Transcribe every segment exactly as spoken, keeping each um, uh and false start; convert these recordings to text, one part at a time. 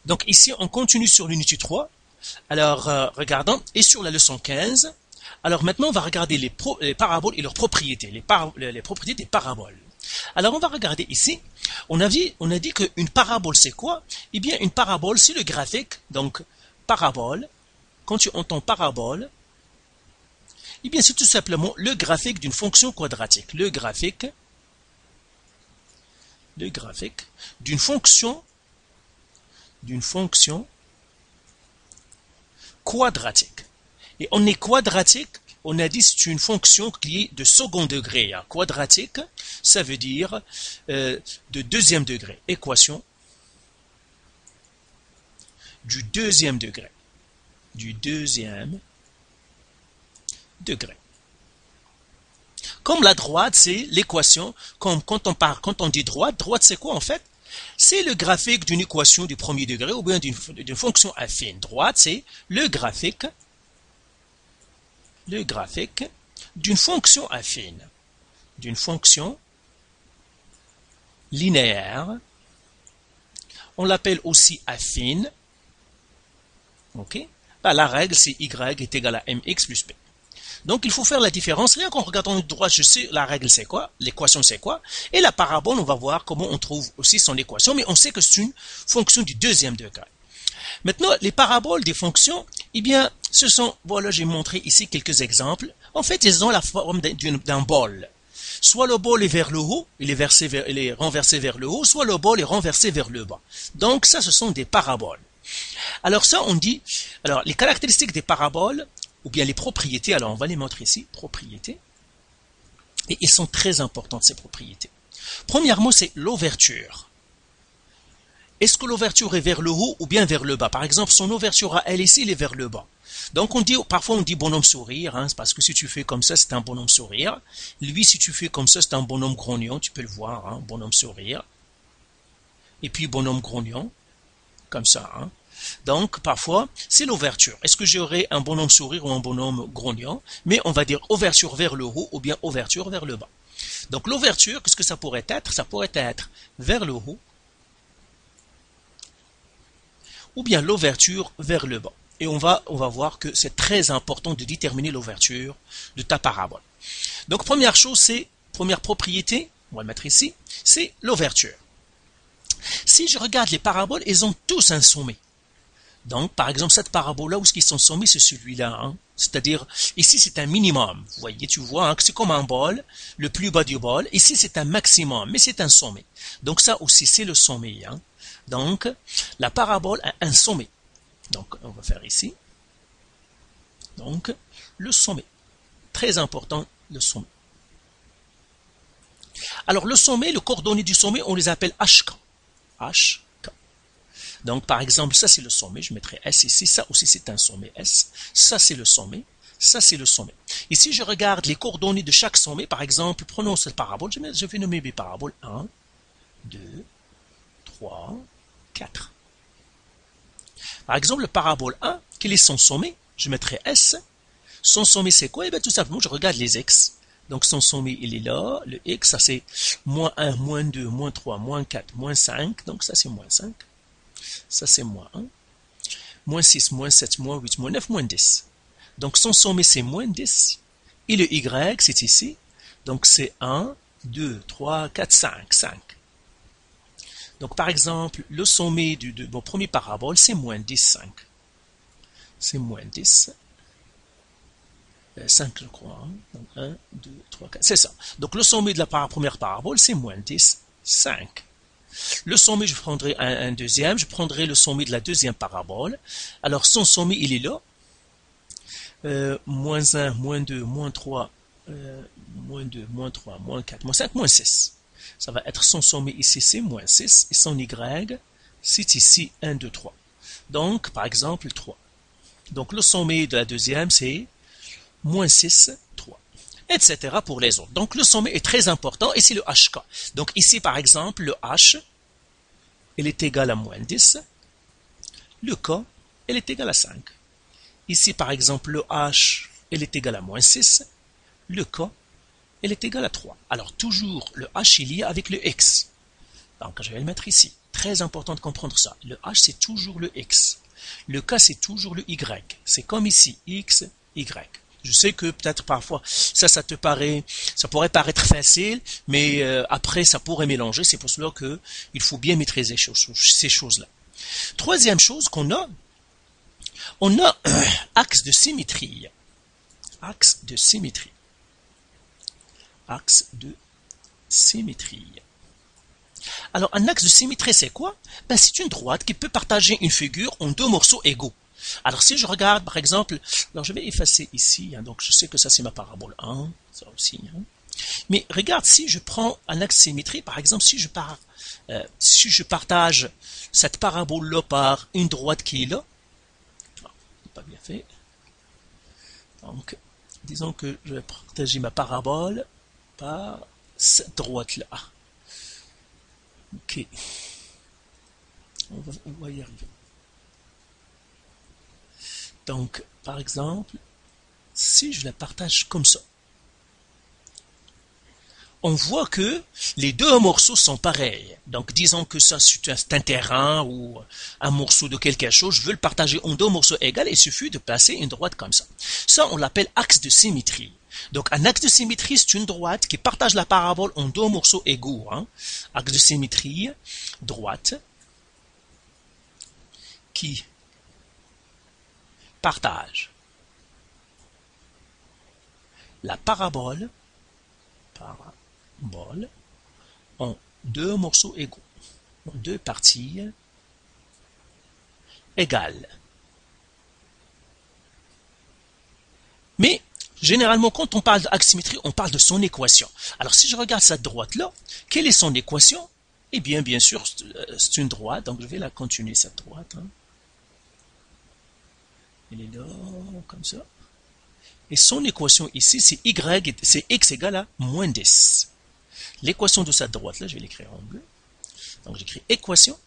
Donc ici, on continue sur l'unité trois. Alors, euh, regardons, et sur la leçon quinze. Alors maintenant, on va regarder les, pro, les paraboles et leurs propriétés, les, par, les, les propriétés des paraboles. Alors, on va regarder ici. On a dit, on a dit qu'une parabole, c'est quoi? Eh bien, une parabole, c'est le graphique. Donc, parabole, quand tu entends parabole, eh bien, c'est tout simplement le graphique d'une fonction quadratique. Le graphique, le graphique d'une fonction, d'une fonction quadratique. Et on est quadratique, on a dit c'est une fonction qui est de second degré. Hein. Quadratique, ça veut dire euh, de deuxième degré. Équation du deuxième degré. Du deuxième degré. Comme la droite, c'est l'équation, comme quand on parle, quand on dit droite, droite c'est quoi en fait? C'est le graphique d'une équation du premier degré ou bien d'une fonction affine. Droite, c'est le graphique le graphique d'une fonction affine, d'une fonction linéaire. On l'appelle aussi affine. Ok? Bah, la règle, c'est y est égal à mx plus b. Donc, il faut faire la différence. Rien qu'en regardant de droite, je sais la règle c'est quoi, l'équation c'est quoi. Et la parabole, on va voir comment on trouve aussi son équation, mais on sait que c'est une fonction du deuxième degré. Maintenant, les paraboles des fonctions, eh bien, ce sont, voilà, j'ai montré ici quelques exemples. En fait, ils ont la forme d'un bol. Soit le bol est vers le haut, il est, versé vers, il est renversé vers le haut, soit le bol est renversé vers le bas. Donc, ça, ce sont des paraboles. Alors ça, on dit, alors, les caractéristiques des paraboles, ou bien les propriétés, alors on va les montrer ici, propriétés, et ils sont très importantes, ces propriétés. Premièrement, c'est l'ouverture. Est-ce que l'ouverture est vers le haut ou bien vers le bas? Par exemple, son ouverture à elle ici, elle est vers le bas. Donc, on dit, parfois on dit bonhomme sourire, hein, parce que si tu fais comme ça, c'est un bonhomme sourire. Lui, si tu fais comme ça, c'est un bonhomme grognon, tu peux le voir, hein, bonhomme sourire. Et puis bonhomme grognon, comme ça. Hein. Donc, parfois, c'est l'ouverture. Est-ce que j'aurai un bonhomme sourire ou un bonhomme grognon? Mais on va dire ouverture vers le haut ou bien ouverture vers le bas. Donc, l'ouverture, qu'est-ce que ça pourrait être? Ça pourrait être vers le haut ou bien l'ouverture vers le bas. Et on va, on va voir que c'est très important de déterminer l'ouverture de ta parabole. Donc, première chose, c'est, première propriété, on va le mettre ici, c'est l'ouverture. Si je regarde les paraboles, ils ont tous un sommet. Donc, par exemple, cette parabole-là, où est-ce qu'ils sont sommés, c'est celui-là. Hein? C'est-à-dire, ici, c'est un minimum. Vous voyez, tu vois, hein, c'est comme un bol, le plus bas du bol. Ici, c'est un maximum, mais c'est un sommet. Donc, ça aussi, c'est le sommet. Hein? Donc, la parabole a un sommet. Donc, on va faire ici. Donc, le sommet. Très important, le sommet. Alors, le sommet, le coordonnées du sommet, on les appelle H K. H K. Donc, par exemple, ça, c'est le sommet. Je mettrai S ici. Ça aussi, c'est un sommet S. Ça, c'est le sommet. Ça, c'est le sommet. Ici, je regarde les coordonnées de chaque sommet. Par exemple, prenons cette parabole. Je, mets, je vais nommer mes paraboles un, deux, trois, quatre. Par exemple, le parabole un, quel est son sommet? Je mettrai S. Son sommet, c'est quoi? Eh bien, tout simplement, je regarde les X. Donc, son sommet, il est là. Le X, ça c'est moins un, moins deux, moins trois, moins quatre, moins cinq. Donc, ça c'est moins cinq. Ça c'est moins un. Moins six, moins sept, moins huit, moins neuf, moins dix. Donc, son sommet, c'est moins dix. Et le Y, c'est ici. Donc, c'est un, deux, trois, quatre, cinq. cinq. Donc, par exemple, le sommet du, de mon premier parabole, c'est moins dix, cinq. C'est moins dix. cinq, je crois. Hein. Donc, un, deux, trois, quatre. C'est ça. Donc, le sommet de la par première parabole, c'est moins dix, cinq. Le sommet, je prendrai un, un deuxième. Je prendrai le sommet de la deuxième parabole. Alors, son sommet, il est là. Euh, moins un, moins deux, moins trois, euh, moins deux, moins trois, moins quatre, moins cinq, moins six. Ça va être son sommet ici, c'est moins six. Et son Y, c'est ici un, deux, trois. Donc, par exemple, trois. Donc, le sommet de la deuxième, c'est moins six, trois. Etc. pour les autres. Donc, le sommet est très important et c'est le H K. Donc, ici, par exemple, le H, il est égal à moins dix. Le K, il est égal à cinq. Ici, par exemple, le H, il est égal à moins six. Le K, il est égal à trois. Alors, toujours, le H, il y a avec le X. Donc, je vais le mettre ici. Très important de comprendre ça. Le h, c'est toujours le x. Le k, c'est toujours le y. C'est comme ici, x, y. Je sais que peut-être parfois, ça, ça te paraît, ça pourrait paraître facile, mais euh, après, ça pourrait mélanger. C'est pour cela que il faut bien maîtriser ces choses-là. Troisième chose qu'on a, on a un axe de symétrie. Axe de symétrie. Axe de symétrie. Alors, un axe de symétrie, c'est quoi? Ben, c'est une droite qui peut partager une figure en deux morceaux égaux. Alors, si je regarde, par exemple, alors je vais effacer ici, hein, donc je sais que ça, c'est ma parabole un, ça aussi. Hein. Mais regarde, si je prends un axe de symétrie, par exemple, si je, pars, euh, si je partage cette parabole-là par une droite qui est là, non, pas bien fait. Donc, disons que je vais partager ma parabole par cette droite-là. Ok. On va, on va y arriver. Donc, par exemple, si je la partage comme ça, on voit que les deux morceaux sont pareils. Donc, disons que ça, c'est un terrain ou un morceau de quelque chose. Je veux le partager en deux morceaux égaux. Il suffit de placer une droite comme ça. Ça, on l'appelle axe de symétrie. Donc, un axe de symétrie, c'est une droite qui partage la parabole en deux morceaux égaux. Hein. Axe de symétrie, droite, qui partage la parabole, parabole en deux morceaux égaux, en deux parties égales. Mais généralement, quand on parle d'axe symétrie, on parle de son équation. Alors, si je regarde cette droite-là, quelle est son équation? Eh bien, bien sûr, c'est une droite, donc je vais la continuer, cette droite. Hein. Elle est là, comme ça. Et son équation ici, c'est y, c'est x égale à moins dix. L'équation de cette droite-là, je vais l'écrire en bleu. Donc, j'écris équation.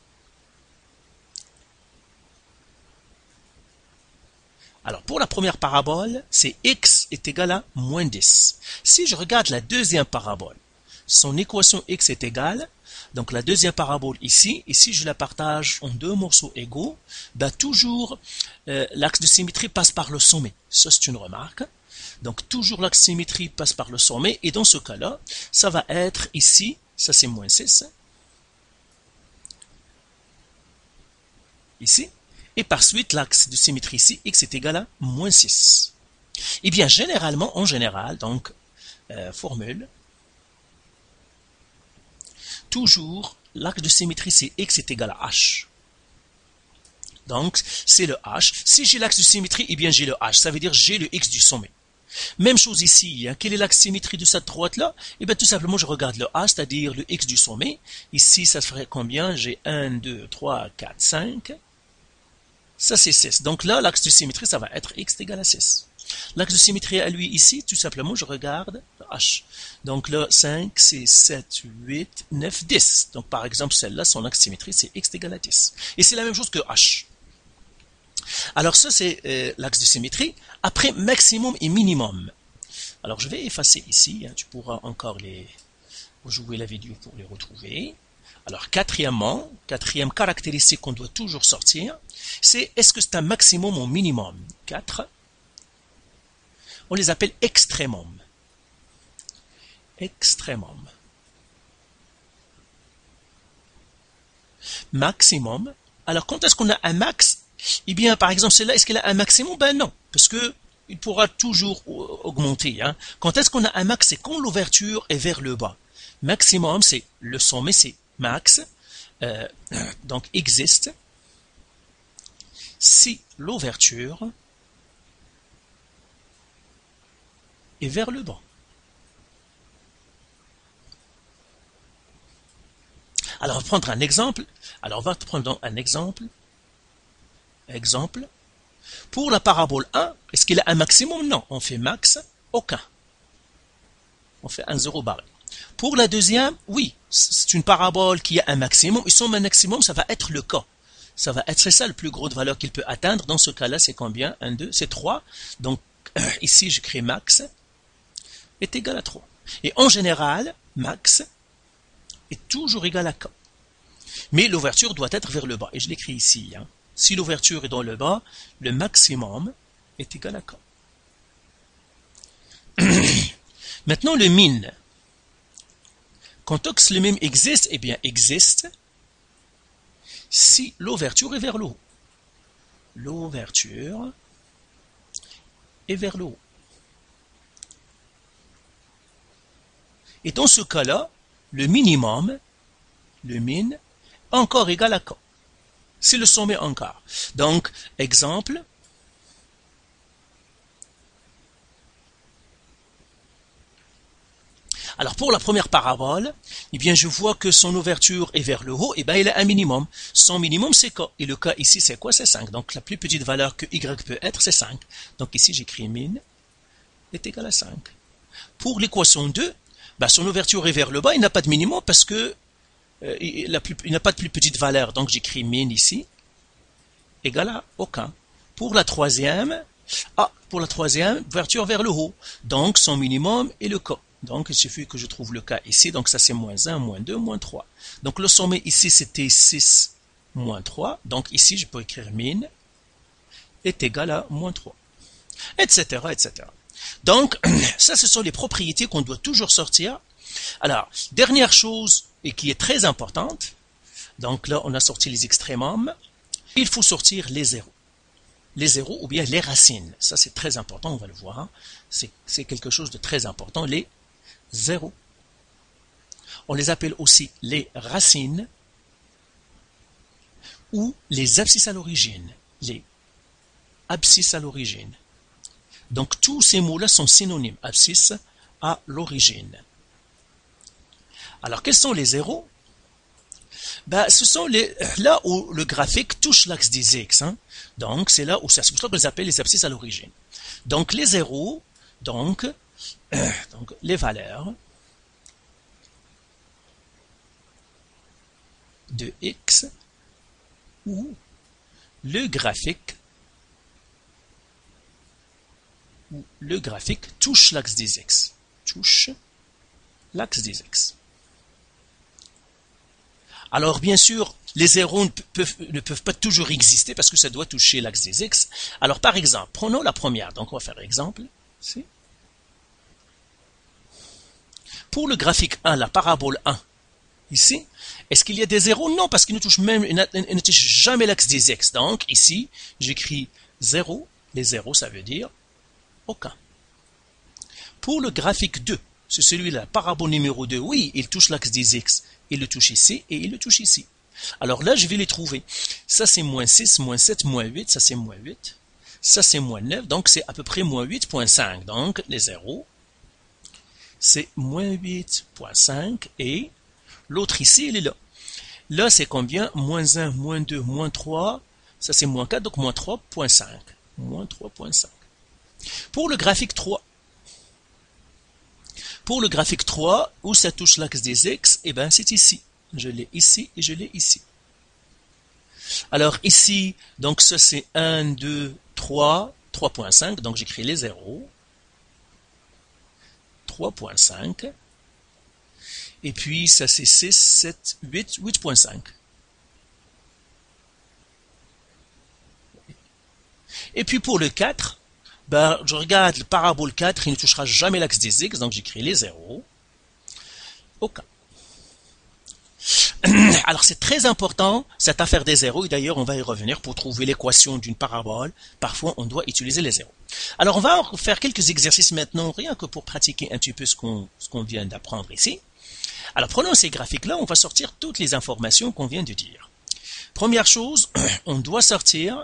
Alors, pour la première parabole, c'est x est égal à moins dix. Si je regarde la deuxième parabole, son équation x est égale, donc la deuxième parabole ici, ici je la partage en deux morceaux égaux, ben toujours euh, l'axe de symétrie passe par le sommet. Ça, c'est une remarque. Donc, toujours l'axe de symétrie passe par le sommet, et dans ce cas-là, ça va être ici, ça c'est moins six, ici, et par suite, l'axe de symétrie ici, x est égal à moins six. Eh bien, généralement, en général, donc, euh, formule, toujours, l'axe de symétrie, c'est x est égal à h. Donc, c'est le h. Si j'ai l'axe de symétrie, eh bien, j'ai le h. Ça veut dire j'ai le x du sommet. Même chose ici. Hein. Quel est l'axe de symétrie de cette droite-là? Eh bien, tout simplement, je regarde le h, c'est-à-dire le x du sommet. Ici, ça ferait combien? J'ai un, deux, trois, quatre, cinq. Ça, c'est six. Donc là, l'axe de symétrie, ça va être x est égal à six. L'axe de symétrie à lui ici, tout simplement, je regarde le h. Donc là, cinq, six, sept, huit, neuf, dix. Donc par exemple, celle-là, son axe de symétrie, c'est x est égal à dix. Et c'est la même chose que h. Alors ça, c'est euh, l'axe de symétrie. Après, maximum et minimum. Alors je vais effacer ici. Hein, tu pourras encore les rejouer la vidéo pour les retrouver. Alors quatrièmement, quatrième caractéristique qu'on doit toujours sortir, c'est est-ce que c'est un maximum ou minimum? quatre. On les appelle extrémum. Extrémum. Maximum. Alors, quand est-ce qu'on a un max? Eh bien, par exemple, celle-là, est-ce qu'elle a un maximum? Ben non, parce que il pourra toujours augmenter. Hein. Quand est-ce qu'on a un max? C'est quand l'ouverture est vers le bas. Maximum, c'est le sommet, c'est max. Euh, donc, existe si l'ouverture est vers le bas. Alors, on va prendre un exemple. Alors, on va prendre un exemple. Exemple. Pour la parabole un, est-ce qu'il a un maximum? Non. On fait max, aucun. On fait un zéro barré. Pour la deuxième, oui. C'est une parabole qui a un maximum. Et son maximum, ça va être le cas. Ça va être ça, le plus gros de valeur qu'il peut atteindre. Dans ce cas-là, c'est combien? un, deux, c'est trois. Donc, ici, je crée max est égal à trois. Et en général, max est toujours égal à k. Mais l'ouverture doit être vers le bas. Et je l'écris ici. Hein. Si l'ouverture est dans le bas, le maximum est égal à K. Maintenant, le min. Quand Ox le même existe, eh bien, existe si l'ouverture est vers le haut. L'ouverture est vers le haut. Et dans ce cas-là, le minimum, le min, encore égal à K. C'est le sommet encore. Donc, exemple, alors pour la première parabole, eh bien je vois que son ouverture est vers le haut, et eh bien il a un minimum. Son minimum c'est K. Et le K ici c'est quoi? C'est cinq. Donc la plus petite valeur que Y peut être c'est cinq. Donc ici j'écris min est égal à cinq. Pour l'équation deux, ben, son ouverture est vers le bas, il n'a pas de minimum parce que euh, il n'a pas de plus petite valeur. Donc j'écris min ici égal à aucun. Pour la troisième, ah, pour la troisième, ouverture vers le haut. Donc son minimum est le K. Donc, il suffit que je trouve le cas ici. Donc, ça, c'est moins un, moins deux, moins trois. Donc, le sommet ici, c'était six, moins trois. Donc, ici, je peux écrire min est égal à moins trois, et cetera, et cetera. Donc, ça, ce sont les propriétés qu'on doit toujours sortir. Alors, dernière chose, et qui est très importante. Donc, là, on a sorti les extrémums. Il faut sortir les zéros. Les zéros ou bien les racines. Ça, c'est très important, on va le voir. C'est quelque chose de très important. Les zéros. On les appelle aussi les racines ou les abscisses à l'origine. Les abscisses à l'origine. Donc tous ces mots-là sont synonymes. Abscisse à l'origine. Alors quels sont les zéros? Ben, ce sont les, là où le graphique touche l'axe des X. Hein. Donc c'est là où ça, c'est pour ça qu'on les appelle les abscisses à l'origine. Donc les zéros, donc Donc, les valeurs de X où le graphique où le graphique touche l'axe des X. Touche l'axe des X. Alors, bien sûr, les zéros ne peuvent, ne peuvent pas toujours exister parce que ça doit toucher l'axe des X. Alors, par exemple, prenons la première. Donc, on va faire exemple. Ici. Pour le graphique un, la parabole un, ici, est-ce qu'il y a des zéros? Non, parce qu'il ne touche même, il ne touche jamais l'axe des X. Donc, ici, j'écris zéro. Les zéros, ça veut dire aucun. Pour le graphique deux, c'est celui-là, parabole numéro deux, oui, il touche l'axe des X. Il le touche ici et il le touche ici. Alors là, je vais les trouver. Ça, c'est moins six, moins sept, moins huit. Ça, c'est moins huit. Ça, c'est moins neuf. Donc, c'est à peu près moins huit virgule cinq. Donc, les zéros, c'est moins huit virgule cinq et l'autre ici, il est là. Là, c'est combien? Moins un, moins deux, moins trois, ça c'est moins quatre, donc moins trois virgule cinq. Moins trois virgule cinq. Pour le graphique trois, pour le graphique trois, où ça touche l'axe des X, eh bien c'est ici. Je l'ai ici et je l'ai ici. Alors ici, donc ça c'est un, deux, trois, trois virgule cinq, donc j'écris les zéros. trois virgule cinq. Et puis, ça c'est six, sept, huit, huit virgule cinq. Et puis pour le quatre, ben, je regarde le parabole quatre, il ne touchera jamais l'axe des X, donc j'écris les zéros. Aucun. Alors c'est très important, cette affaire des zéros, et d'ailleurs on va y revenir pour trouver l'équation d'une parabole. Parfois on doit utiliser les zéros. Alors on va faire quelques exercices maintenant, rien que pour pratiquer un petit peu ce qu'on ce qu'on vient d'apprendre ici. Alors prenons ces graphiques-là, on va sortir toutes les informations qu'on vient de dire. Première chose, on doit sortir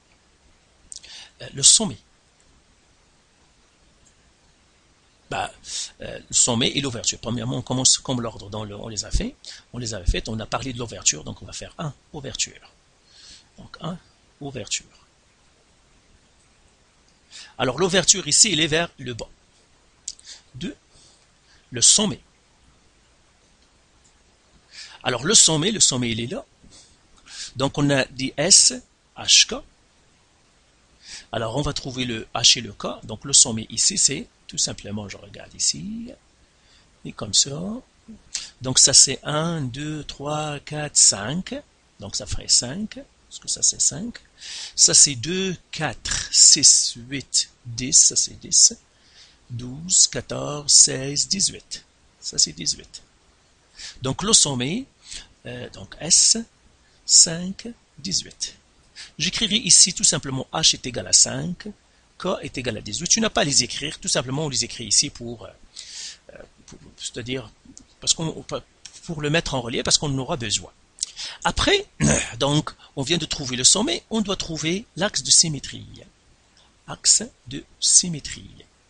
le sommet. Bah, euh, le sommet et l'ouverture. Premièrement, on commence comme l'ordre dont le, on les a fait. On les avait fait, on a parlé de l'ouverture, donc on va faire un, ouverture. Donc un, ouverture. Alors l'ouverture ici, elle est vers le bas. deux, le sommet. Alors le sommet, le sommet il est là. Donc on a dit S, H K. Alors on va trouver le H et le K. Donc le sommet ici c'est tout simplement, je regarde ici, et comme ça, Donc ça c'est un, deux, trois, quatre, cinq. Donc ça ferait cinq, parce que ça c'est cinq. Ça c'est deux, quatre, six, huit, dix, ça c'est dix. douze, quatorze, seize, dix-huit. Ça c'est dix-huit. Donc le sommet, euh, donc S, cinq, dix-huit. J'écrirai ici tout simplement H est égal à cinq, K est égal à dix-huit. Tu n'as pas à les écrire, tout simplement on les écrit ici pour, euh, pour c'est-à-dire parce qu'on pour le mettre en relief parce qu'on en aura besoin. Après, donc, on vient de trouver le sommet, on doit trouver l'axe de symétrie. Axe de symétrie.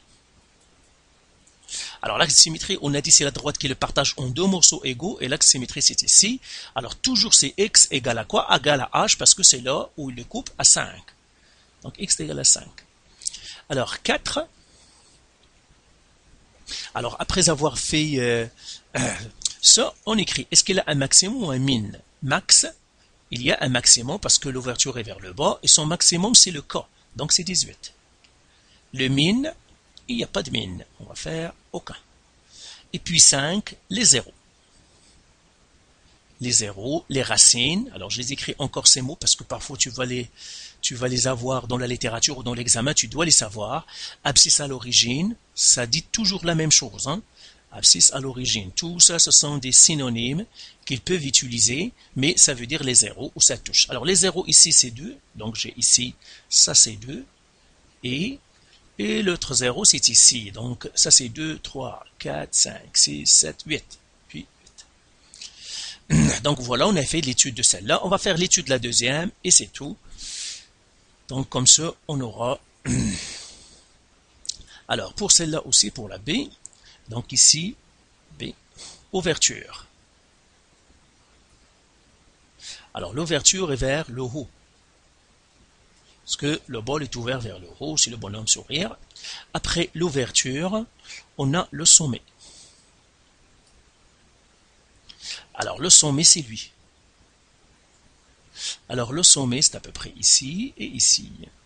Alors l'axe de symétrie, on a dit c'est la droite qui le partage en deux morceaux égaux, et l'axe de symétrie c'est ici. Alors toujours c'est x égale à quoi? Égale à h, parce que c'est là où il le coupe à cinq. Donc x égale à cinq. Alors quatre. Alors après avoir fait euh, euh, ça, on écrit, est-ce qu'il a un maximum ou un min? Max, il y a un maximum parce que l'ouverture est vers le bas, et son maximum c'est le K, donc c'est dix-huit. Le min, il n'y a pas de min, on va faire aucun. Et puis cinq, les zéros. Les zéros, les racines, alors je les écris encore ces mots parce que parfois tu vas les, tu vas les avoir dans la littérature ou dans l'examen, tu dois les savoir. Abscisse à l'origine, ça dit toujours la même chose, hein. Abscisse à l'origine, tout ça ce sont des synonymes qu'ils peuvent utiliser, mais ça veut dire les zéros ou ça touche. Alors les zéros ici c'est deux, donc j'ai ici, ça c'est deux, et Et l'autre zéro, c'est ici. Donc, ça, c'est deux, trois, quatre, cinq, six, sept, huit. Puis huit. Donc, voilà, on a fait l'étude de celle-là. On va faire l'étude de la deuxième, et c'est tout. Donc, comme ça, on aura... Alors, pour celle-là aussi, pour la B, donc ici, B, ouverture. Alors, l'ouverture est vers le haut. Parce que le bol est ouvert vers le haut, si le bonhomme sourire. Après l'ouverture, on a le sommet. Alors le sommet, c'est lui. Alors le sommet, c'est à peu près ici et ici.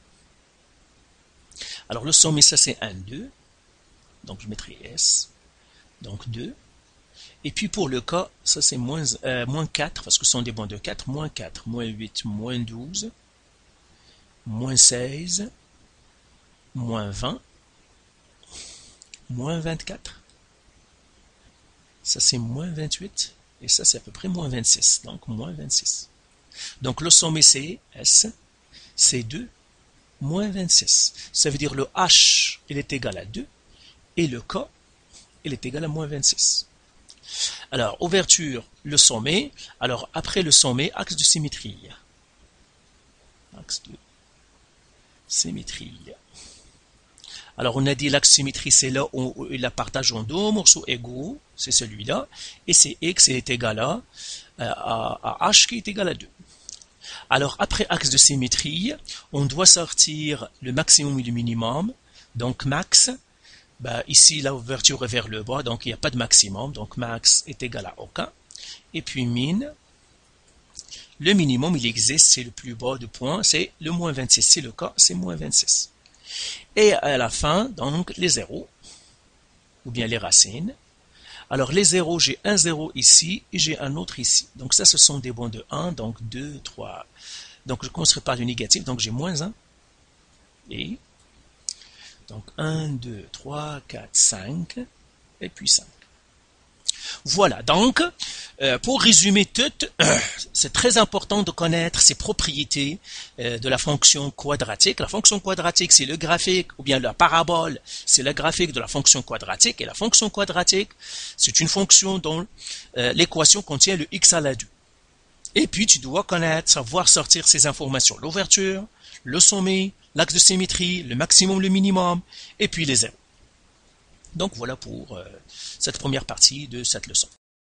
Alors le sommet, ça c'est un, deux. Donc je mettrai S. Donc deux. Et puis pour le K, ça c'est moins, euh, moins quatre, parce que ce sont des bandes de quatre. Moins quatre, moins huit, moins douze. Moins seize, moins vingt, moins vingt-quatre, ça c'est moins vingt-huit, et ça c'est à peu près moins vingt-six, donc moins vingt-six. Donc le sommet c'est S, c'est deux, moins vingt-six. Ça veut dire le H, il est égal à deux, et le K, il est égal à moins vingt-six. Alors, ouverture, le sommet. Alors, après le sommet, axe de symétrie. Axe de symétrie. Alors on a dit l'axe symétrie c'est là où il la partage en deux morceaux égaux, c'est celui-là, et c'est x est égal à, à, à h qui est égal à deux. Alors après axe de symétrie, on doit sortir le maximum et le minimum, donc max, bah, ici l'ouverture est vers le bas, donc il n'y a pas de maximum, donc max est égal à aucun, et puis min, le minimum, il existe, c'est le plus bas de point, c'est le moins vingt-six. C'est le cas, c'est moins vingt-six. Et à la fin, donc, les zéros, ou bien les racines. Alors, les zéros, j'ai un zéro ici, et j'ai un autre ici. Donc, ça, ce sont des bons de un, donc deux, trois. Donc, je ne commencerai pas du négatif, donc j'ai moins un. Et, donc, un, deux, trois, quatre, cinq, et puis cinq. Voilà, donc, euh, pour résumer tout, euh, c'est très important de connaître ces propriétés euh, de la fonction quadratique. La fonction quadratique, c'est le graphique, ou bien la parabole, c'est le graphique de la fonction quadratique. Et la fonction quadratique, c'est une fonction dont euh, l'équation contient le x à la deux. Et puis, tu dois connaître, savoir sortir ces informations. L'ouverture, le sommet, l'axe de symétrie, le maximum, le minimum, et puis les zéros. Donc voilà pour euh, cette première partie de cette leçon.